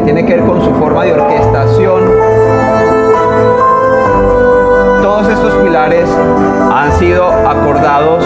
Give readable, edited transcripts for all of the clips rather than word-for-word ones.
tiene que ver con su forma de orquestación. Todos estos pilares han sido acordados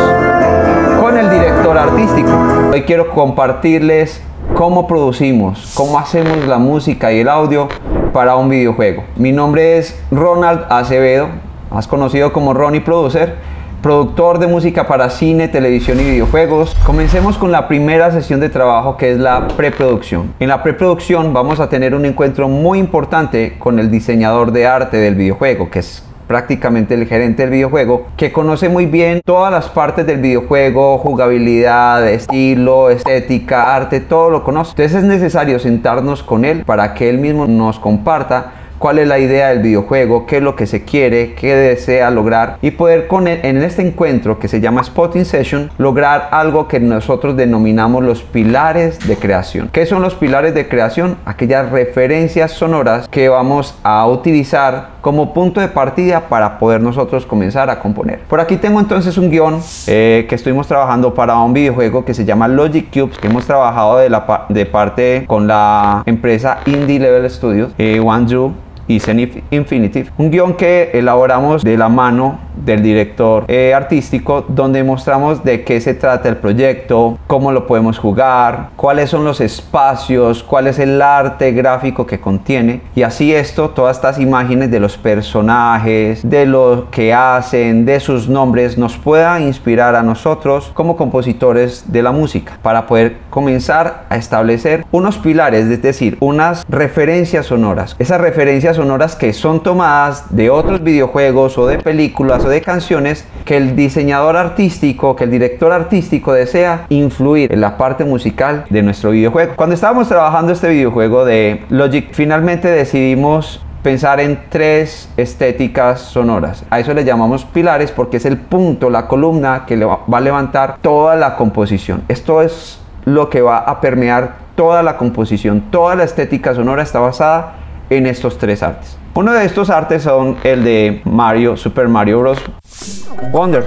con el director artístico. Hoy quiero compartirles cómo producimos, cómo hacemos la música y el audio para un videojuego. Mi nombre es Ronald Acevedo, más conocido como Ronnie Producer, productor de música para cine, televisión y videojuegos. Comencemos con la primera sesión de trabajo, que es la preproducción. En la preproducción vamos a tener un encuentro muy importante con el diseñador de arte del videojuego, que es prácticamente el gerente del videojuego, que conoce muy bien todas las partes del videojuego, jugabilidad, estilo, estética, arte, todo lo conoce. Entonces es necesario sentarnos con él para que él mismo nos comparta cuál es la idea del videojuego, qué es lo que se quiere, qué desea lograr, y poder con él, en este encuentro que se llama Spotting Session, lograr algo que nosotros denominamos los pilares de creación. ¿Qué son los pilares de creación? Aquellas referencias sonoras que vamos a utilizar como punto de partida para poder nosotros comenzar a componer. Por aquí tengo entonces un guión que estuvimos trabajando para un videojuego que se llama Logic Cubes, que hemos trabajado de parte con la empresa Indie Level Studios, OneDrew y Zenith Infinitive, un guión que elaboramos de la mano del director artístico, donde mostramos de qué se trata el proyecto, cómo lo podemos jugar, cuáles son los espacios, cuál es el arte gráfico que contiene, y así todas estas imágenes de los personajes, de lo que hacen, de sus nombres, nos pueda inspirar a nosotros como compositores de la música, para poder comenzar a establecer unos pilares, es decir, unas referencias sonoras. Esas referencias sonoras que son tomadas de otros videojuegos o de películas o de canciones, que el diseñador artístico, que el director artístico desea influir en la parte musical de nuestro videojuego. Cuando estábamos trabajando este videojuego de Logic, finalmente decidimos pensar en tres estéticas sonoras. A eso le llamamos pilares porque es el punto, la columna que va a levantar toda la composición. Esto es lo que va a permear toda la composición. Toda la estética sonora está basada en estos tres artes. Uno de estos artes son el de Super Mario Bros. Wonder.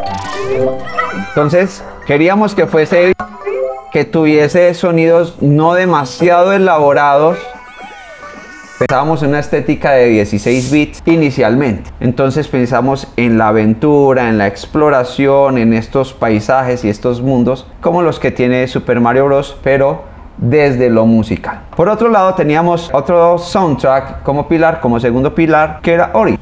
Entonces queríamos que tuviese sonidos no demasiado elaborados. Pensábamos en una estética de 16 bits inicialmente. Entonces pensamos en la aventura, en la exploración, en estos paisajes y estos mundos como los que tiene Super Mario Bros., pero desde lo musical. Por otro lado, teníamos otro soundtrack como pilar, como segundo pilar, que era Ori,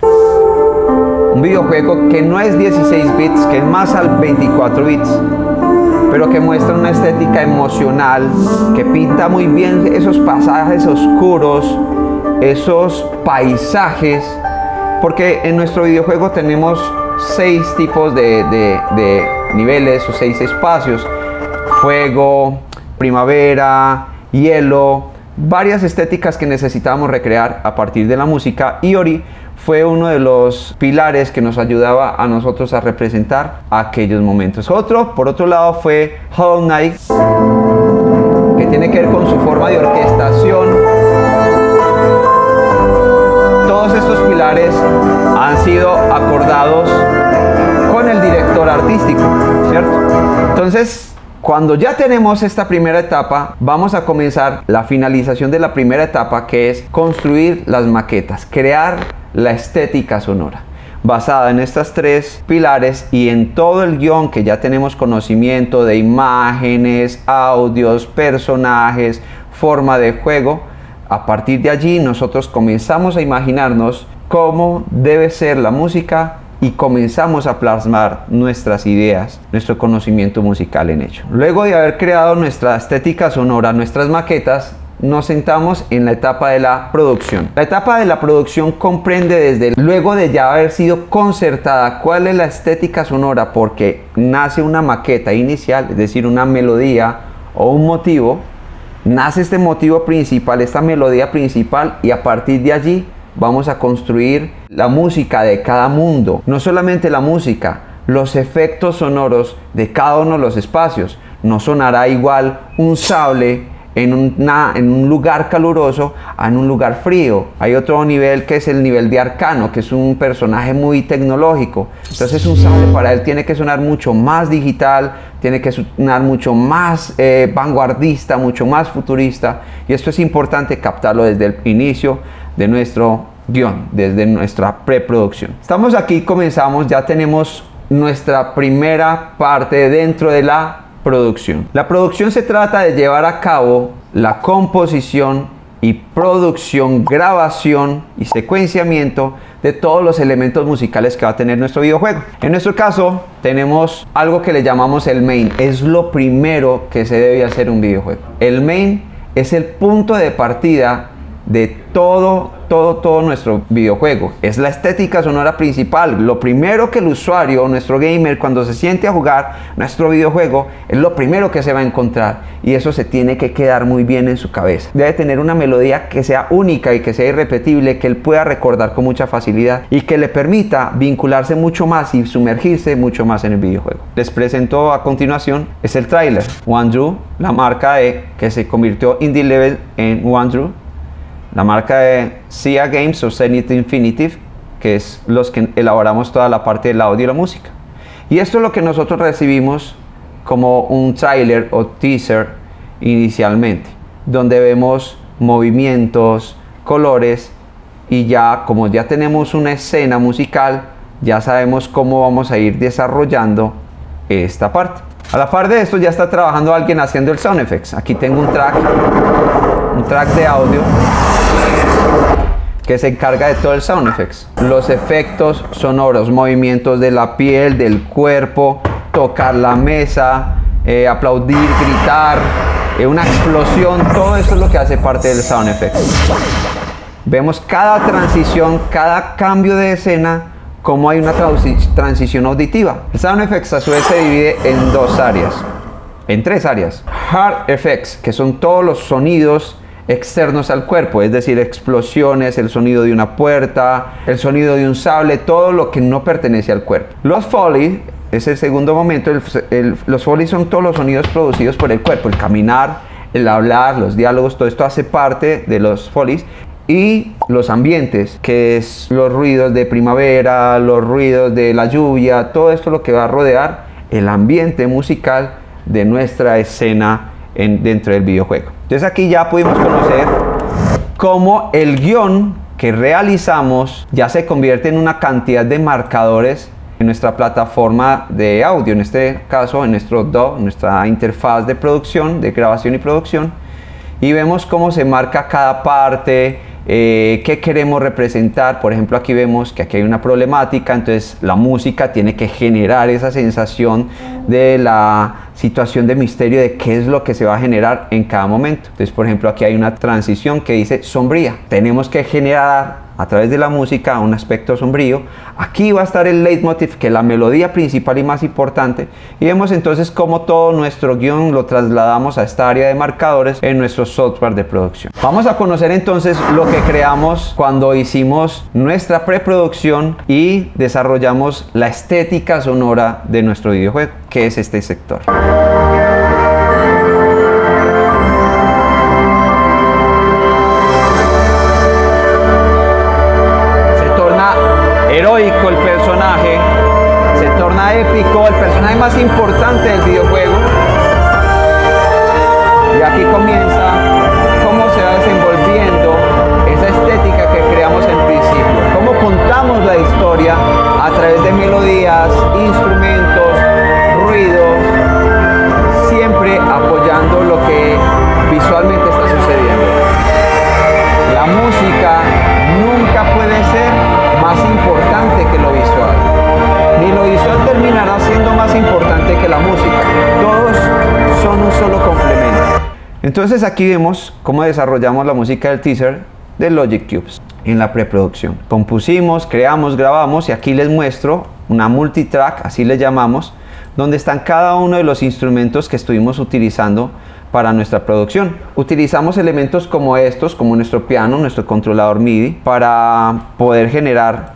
un videojuego que no es 16 bits, que es más al 24 bits, pero que muestra una estética emocional, que pinta muy bien esos pasajes oscuros, esos paisajes, porque en nuestro videojuego tenemos 6 tipos de niveles o 6 espacios: fuego, primavera, hielo, varias estéticas que necesitábamos recrear a partir de la música, y Ori fue uno de los pilares que nos ayudaba a nosotros a representar aquellos momentos. Por otro lado, fue Hollow Knight, que tiene que ver con su forma de orquestación. Todos estos pilares han sido acordados con el director artístico, ¿cierto? Entonces, cuando ya tenemos esta primera etapa, vamos a comenzar la finalización de la primera etapa, que es construir las maquetas, crear la estética sonora basada en estos tres pilares y en todo el guión que ya tenemos conocimiento de imágenes, audios, personajes, forma de juego. A partir de allí nosotros comenzamos a imaginarnos cómo debe ser la música y comenzamos a plasmar nuestras ideas, nuestro conocimiento musical en ello. Luego de haber creado nuestra estética sonora, nuestras maquetas, nos sentamos en la etapa de la producción. La etapa de la producción comprende luego de ya haber sido concertada cuál es la estética sonora, porque nace una maqueta inicial, es decir, una melodía o un motivo. Nace este motivo principal, esta melodía principal, y a partir de allí vamos a construir la música de cada mundo. No solamente la música, los efectos sonoros de cada uno de los espacios. No sonará igual un sable en un lugar caluroso a en un lugar frío. Hay otro nivel que es el nivel de Arcano, que es un personaje muy tecnológico. Entonces un sable para él tiene que sonar mucho más digital, tiene que sonar mucho más vanguardista, mucho más futurista, y esto es importante captarlo desde el inicio de nuestro guión, desde nuestra preproducción. Estamos aquí, comenzamos, ya tenemos nuestra primera parte dentro de la producción. La producción se trata de llevar a cabo la composición y producción, grabación y secuenciamiento de todos los elementos musicales que va a tener nuestro videojuego. En nuestro caso tenemos algo que le llamamos el main. Es lo primero que se debe hacer en un videojuego. El main es el punto de partida de todo nuestro videojuego. Es la estética sonora principal. Lo primero que el usuario, nuestro gamer, cuando se siente a jugar nuestro videojuego, es lo primero que se va a encontrar, y eso se tiene que quedar muy bien en su cabeza. Debe tener una melodía que sea única y que sea irrepetible, que él pueda recordar con mucha facilidad y que le permita vincularse mucho más y sumergirse mucho más en el videojuego. Les presento a continuación, es el tráiler. OneDrew, la marca que se convirtió Indie Level en OneDrew, la marca de SIA Games o Zenith Infinitive, que es los que elaboramos toda la parte del audio y la música. Y esto es lo que nosotros recibimos como un tráiler o teaser inicialmente, donde vemos movimientos, colores, y ya como ya tenemos una escena musical, ya sabemos cómo vamos a ir desarrollando esta parte. A la par de esto ya está trabajando alguien haciendo el sound effects. Aquí tengo un track de audio que se encarga de todo el sound effects, los efectos sonoros, movimientos de la piel, del cuerpo, tocar la mesa, aplaudir, gritar, una explosión. Todo eso es lo que hace parte del sound effects. Vemos cada transición, cada cambio de escena, como hay una transición auditiva. El sound effects a su vez se divide en tres áreas. Hard effects, que son todos los sonidos externos al cuerpo, es decir, explosiones, el sonido de una puerta, el sonido de un sable, todo lo que no pertenece al cuerpo. Los Foley es el segundo momento. Los Foley son todos los sonidos producidos por el cuerpo, el caminar, el hablar, los diálogos, todo esto hace parte de los Foleys. Y los ambientes, que es los ruidos de primavera, los ruidos de la lluvia, todo esto es lo que va a rodear el ambiente musical de nuestra escena dentro del videojuego. Entonces aquí ya pudimos conocer cómo el guión que realizamos ya se convierte en una cantidad de marcadores en nuestra plataforma de audio, en este caso en nuestro DAW, nuestra interfaz de producción, de grabación y producción, y vemos cómo se marca cada parte, qué queremos representar. Por ejemplo, aquí vemos que aquí hay una problemática, entonces la música tiene que generar esa sensación de la situación de misterio de qué es lo que se va a generar en cada momento. Entonces, por ejemplo, aquí hay una transición que dice sombría. Tenemos que generar a través de la música un aspecto sombrío. Aquí va a estar el leitmotiv, que es la melodía principal y más importante, y vemos entonces cómo todo nuestro guión lo trasladamos a esta área de marcadores en nuestro software de producción. Vamos a conocer entonces lo que creamos cuando hicimos nuestra preproducción y desarrollamos la estética sonora de nuestro videojuego, que es este sector. Heroico el personaje, se torna épico, el personaje más importante del videojuego, y aquí comienza cómo se va desenvolviendo esa estética que creamos en principio, cómo contamos la historia a través de melodías, instrumentos, ruidos, siempre apoyando lo que visualmente está sucediendo. La música nunca puede ser más importante que lo visual, ni lo visual terminará siendo más importante que la música. Todos son un solo complemento. Entonces aquí vemos cómo desarrollamos la música del teaser de Logic Cubes en la preproducción. Compusimos, creamos, grabamos, y aquí les muestro una multitrack, así le llamamos, donde están cada uno de los instrumentos que estuvimos utilizando para nuestra producción. Utilizamos elementos como estos, como nuestro piano, nuestro controlador MIDI, para poder generar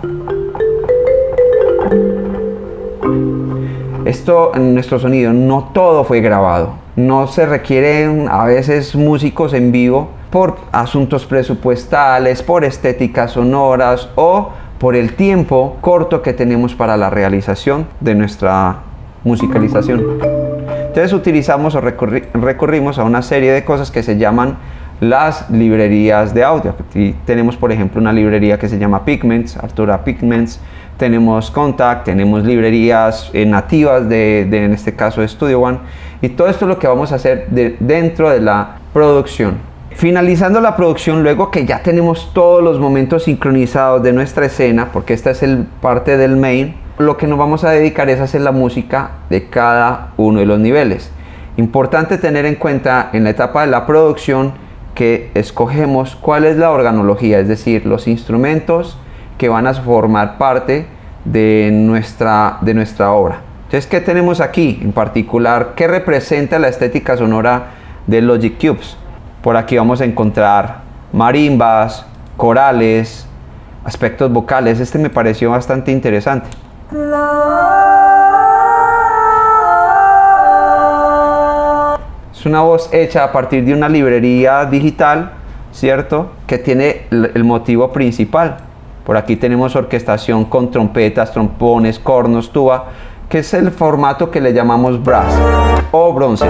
esto en nuestro sonido. No todo fue grabado, no se requieren a veces músicos en vivo por asuntos presupuestales, por estéticas sonoras o por el tiempo corto que tenemos para la realización de nuestra musicalización. Entonces utilizamos o recurrimos a una serie de cosas que se llaman las librerías de audio. Aquí tenemos, por ejemplo, una librería que se llama Pigments, Artura Pigments. Tenemos Kontakt, tenemos librerías nativas en este caso de Studio One, y todo esto es lo que vamos a hacer dentro de la producción. Finalizando la producción, luego que ya tenemos todos los momentos sincronizados de nuestra escena, porque esta es parte del main, lo que nos vamos a dedicar es a hacer la música de cada uno de los niveles. Importante tener en cuenta en la etapa de la producción que escogemos cuál es la organología, es decir, los instrumentos que van a formar parte de nuestra obra. Entonces, ¿qué tenemos aquí en particular? ¿Qué representa la estética sonora de Logic Cubes? Por aquí vamos a encontrar marimbas, corales, aspectos vocales. Este me pareció bastante interesante. Es una voz hecha a partir de una librería digital, ¿cierto? Que tiene el motivo principal. Por aquí tenemos orquestación con trompetas, trombones, cornos, tuba, que es el formato que le llamamos brass o bronces.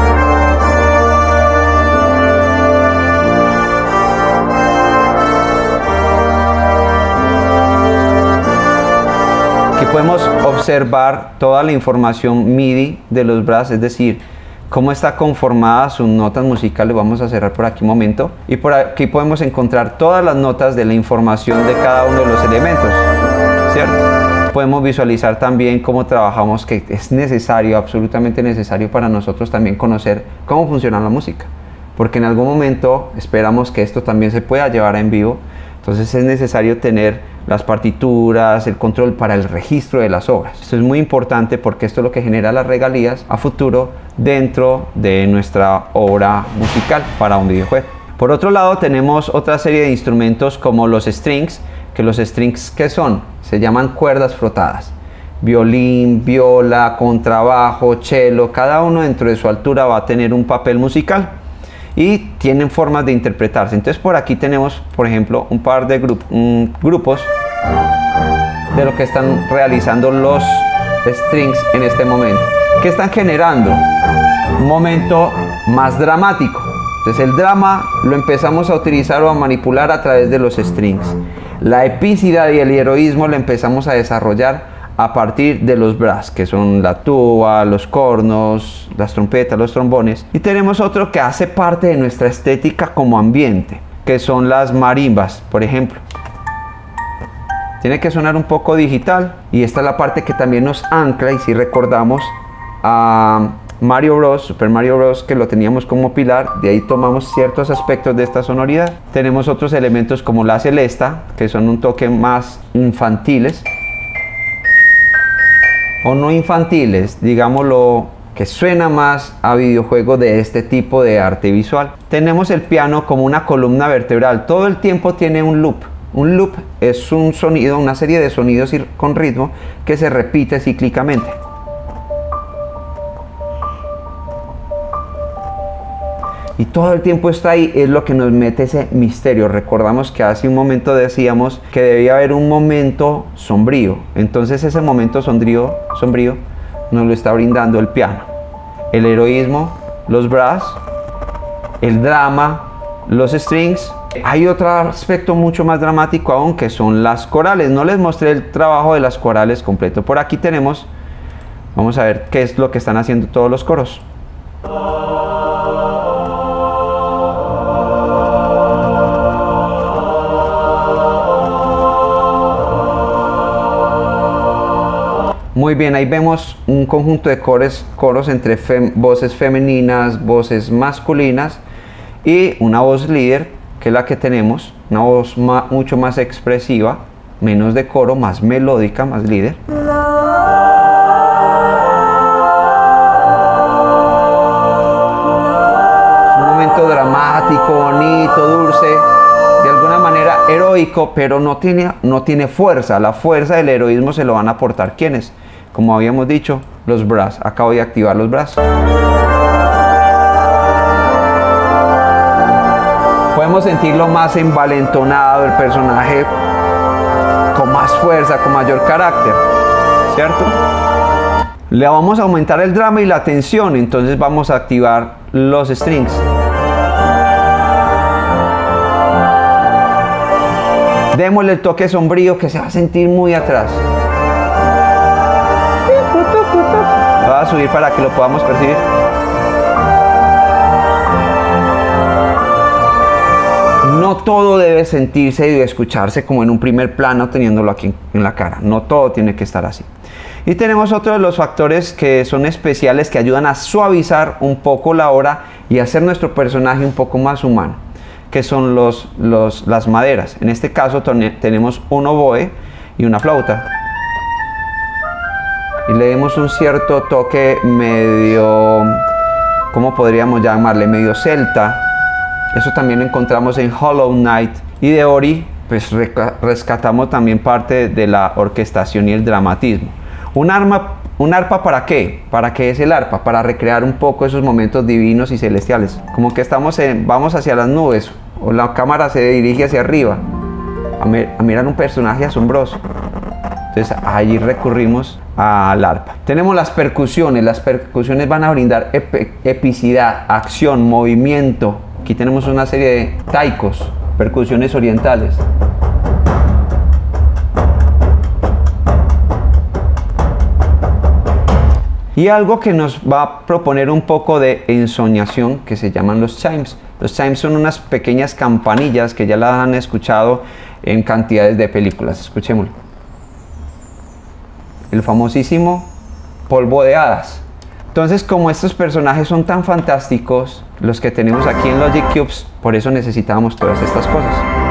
Aquí podemos observar toda la información MIDI de los brass, es decir, cómo está conformada sus notas musicales. Vamos a cerrar por aquí un momento, y por aquí podemos encontrar todas las notas de la información de cada uno de los elementos, ¿cierto? Podemos visualizar también cómo trabajamos, que es necesario, absolutamente necesario para nosotros también conocer cómo funciona la música, porque en algún momento esperamos que esto también se pueda llevar en vivo. Entonces es necesario tener las partituras, el control para el registro de las obras. Esto es muy importante porque esto es lo que genera las regalías a futuro dentro de nuestra obra musical para un videojuego. Por otro lado, tenemos otra serie de instrumentos como los strings, que los strings, ¿qué son? Se llaman cuerdas frotadas. Violín, viola, contrabajo, cello, cada uno dentro de su altura va a tener un papel musical y tienen formas de interpretarse. Entonces por aquí tenemos, por ejemplo, un par de grupos de lo que están realizando los strings en este momento, que están generando un momento más dramático. Entonces el drama lo empezamos a utilizar o a manipular a través de los strings. La epicidad y el heroísmo lo empezamos a desarrollar a partir de los brass, que son la tuba, los cornos, las trompetas, los trombones. Y tenemos otro que hace parte de nuestra estética como ambiente, que son las marimbas, por ejemplo. Tiene que sonar un poco digital, y esta es la parte que también nos ancla. Y si recordamos a Mario Bros, Super Mario Bros, que lo teníamos como pilar, de ahí tomamos ciertos aspectos de esta sonoridad. Tenemos otros elementos como la celesta, que son un toque más infantiles, o no infantiles, digámoslo, que suena más a videojuego de este tipo de arte visual. Tenemos el piano como una columna vertebral, todo el tiempo tiene un loop. Un loop es un sonido, una serie de sonidos con ritmo que se repite cíclicamente. Y todo el tiempo está ahí, es lo que nos mete ese misterio. Recordamos que hace un momento decíamos que debía haber un momento sombrío. Entonces ese momento sombrío nos lo está brindando el piano. El heroísmo, los brass, el drama, los strings. Hay otro aspecto mucho más dramático aún, que son las corales. No les mostré el trabajo de las corales completo. Por aquí tenemos, vamos a ver qué es lo que están haciendo todos los coros. Muy bien, ahí vemos un conjunto de coros entre voces femeninas, voces masculinas y una voz líder, que es la que tenemos, una voz mucho más expresiva, menos de coro, más melódica, más líder. Es un momento dramático, bonito, dulce, de alguna manera heroico, pero no tiene fuerza. La fuerza del heroísmo se lo van a aportar ¿quiénes? Como habíamos dicho, los brass. Acabo de activar los brass. Podemos sentirlo más envalentonado, el personaje con más fuerza, con mayor carácter, ¿cierto? Le vamos a aumentar el drama y la tensión, entonces vamos a activar los strings. Démosle el toque sombrío que se va a sentir muy atrás. Voy a subir para que lo podamos percibir. No todo debe sentirse y escucharse como en un primer plano teniéndolo aquí en la cara. No todo tiene que estar así. Y tenemos otro de los factores que son especiales que ayudan a suavizar un poco la hora y hacer nuestro personaje un poco más humano, que son las maderas. En este caso tenemos un oboe y una flauta. Y le damos un cierto toque medio, ¿cómo podríamos llamarle? Medio celta. Eso también lo encontramos en Hollow Knight. Y de Ori, pues rescatamos también parte de la orquestación y el dramatismo. ¿Un arpa para qué? ¿Para qué es el arpa? Para recrear un poco esos momentos divinos y celestiales. Como que vamos hacia las nubes, o la cámara se dirige hacia arriba, a mirar un personaje asombroso. Entonces allí recurrimos al arpa. Tenemos las percusiones. Las percusiones van a brindar epicidad, acción, movimiento. Aquí tenemos una serie de taikos, percusiones orientales. Y algo que nos va a proponer un poco de ensoñación, que se llaman los chimes. Los chimes son unas pequeñas campanillas que ya las han escuchado en cantidades de películas. Escuchémoslo. El famosísimo polvo de hadas. Entonces, como estos personajes son tan fantásticos, los que tenemos aquí en Logic Cubes, por eso necesitamos todas estas cosas.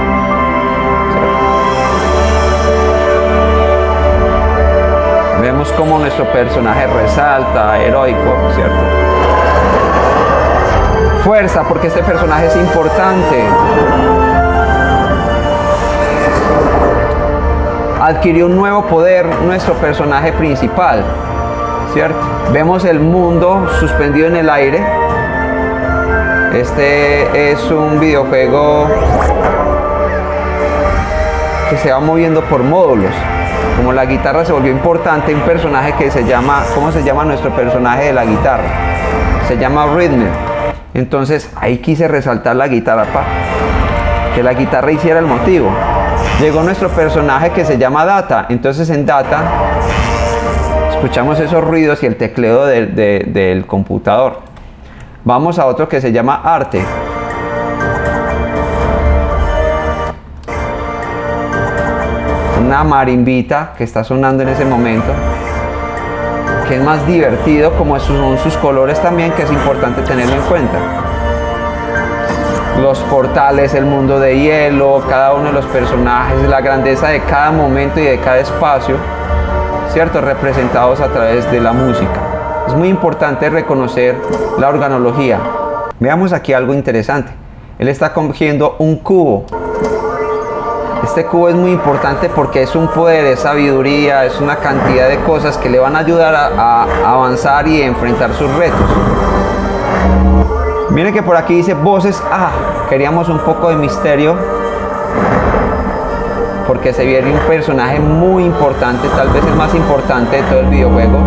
Vemos cómo nuestro personaje resalta, heroico, ¿cierto? Fuerza, porque este personaje es importante. Adquirió un nuevo poder nuestro personaje principal, ¿cierto? Vemos el mundo suspendido en el aire. Este es un videojuego que se va moviendo por módulos. Como la guitarra se volvió importante, un personaje que se llama, ¿cómo se llama nuestro personaje de la guitarra? Se llama Rhythm. Entonces ahí quise resaltar la guitarra para que la guitarra hiciera el motivo. Llegó nuestro personaje que se llama Data. Entonces en Data escuchamos esos ruidos y el tecleo del computador. Vamos a otro que se llama Arte. Una marimbita que está sonando en ese momento, que es más divertido, como son sus colores también, que es importante tenerlo en cuenta. Los portales, el mundo de hielo, cada uno de los personajes, la grandeza de cada momento y de cada espacio, ¿cierto? Representados a través de la música. Es muy importante reconocer la organología. Veamos aquí algo interesante. Él está cogiendo un cubo. Este cubo es muy importante porque es un poder, es sabiduría, es una cantidad de cosas que le van a ayudar a avanzar y enfrentar sus retos. Miren que por aquí dice voces. Queríamos un poco de misterio porque se viene un personaje muy importante, tal vez el más importante de todo el videojuego,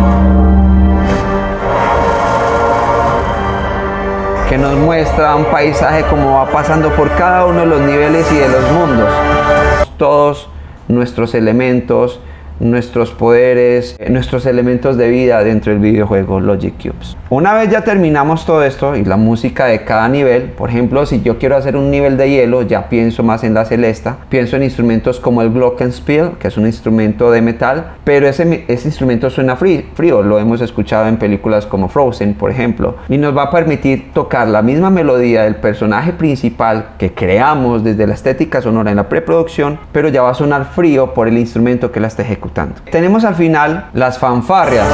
que nos muestra un paisaje como va pasando por cada uno de los niveles y de los mundos. Todos nuestros elementos, nuestros poderes, nuestros elementos de vida dentro del videojuego Logic Cubes. Una vez ya terminamos todo esto y la música de cada nivel, por ejemplo, si yo quiero hacer un nivel de hielo, ya pienso más en la celesta, pienso en instrumentos como el glockenspiel, que es un instrumento de metal, pero ese instrumento suena frío, lo hemos escuchado en películas como Frozen, por ejemplo, y nos va a permitir tocar la misma melodía del personaje principal que creamos desde la estética sonora en la preproducción, pero ya va a sonar frío por el instrumento que la está ejecutando. Tenemos al final las fanfarrias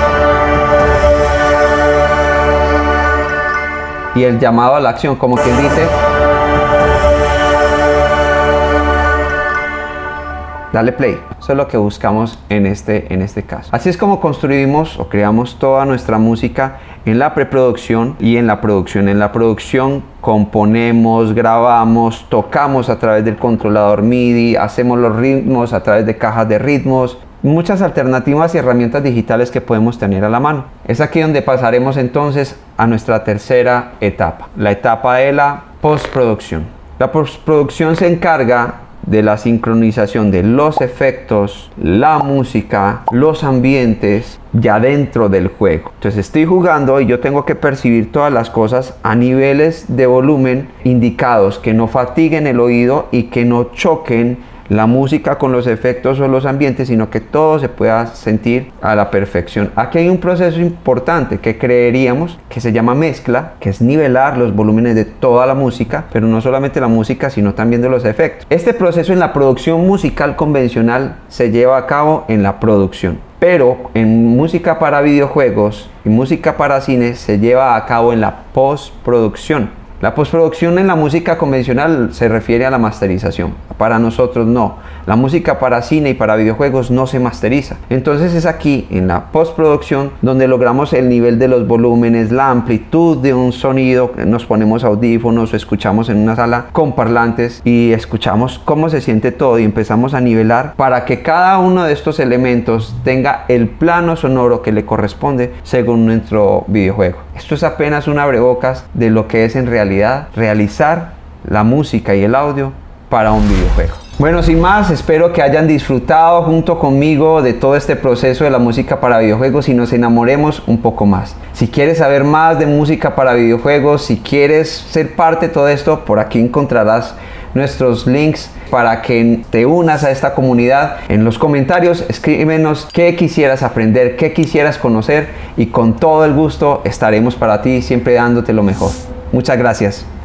y el llamado a la acción, como quien dice, dale play. Eso es lo que buscamos en este caso. Así es como construimos o creamos toda nuestra música en la preproducción y en la producción. En la producción componemos, grabamos, tocamos a través del controlador MIDI, hacemos los ritmos a través de cajas de ritmos, muchas alternativas y herramientas digitales que podemos tener a la mano. Es aquí donde pasaremos entonces a nuestra tercera etapa, la etapa de la postproducción. La postproducción se encarga de la sincronización de los efectos, la música, los ambientes ya dentro del juego. Entonces estoy jugando y yo tengo que percibir todas las cosas a niveles de volumen indicados que no fatiguen el oído y que no choquen la música con los efectos o los ambientes, sino que todo se pueda sentir a la perfección. Aquí hay un proceso importante que creeríamos que se llama mezcla, que es nivelar los volúmenes de toda la música, pero no solamente la música, sino también de los efectos. Este proceso en la producción musical convencional se lleva a cabo en la producción, pero en música para videojuegos y música para cine se lleva a cabo en la postproducción. La postproducción en la música convencional se refiere a la masterización. Para nosotros no. La música para cine y para videojuegos no se masteriza. Entonces es aquí, en la postproducción, donde logramos el nivel de los volúmenes, la amplitud de un sonido. Nos ponemos audífonos o escuchamos en una sala con parlantes y escuchamos cómo se siente todo y empezamos a nivelar para que cada uno de estos elementos tenga el plano sonoro que le corresponde según nuestro videojuego. Esto es apenas un abrebocas de lo que es en realidad realizar la música y el audio para un videojuego. Bueno, sin más, espero que hayan disfrutado junto conmigo de todo este proceso de la música para videojuegos y nos enamoremos un poco más. Si quieres saber más de música para videojuegos, si quieres ser parte de todo esto, por aquí encontrarás nuestros links para que te unas a esta comunidad. En los comentarios escríbenos qué quisieras aprender, qué quisieras conocer y con todo el gusto estaremos para ti, siempre dándote lo mejor. Muchas gracias.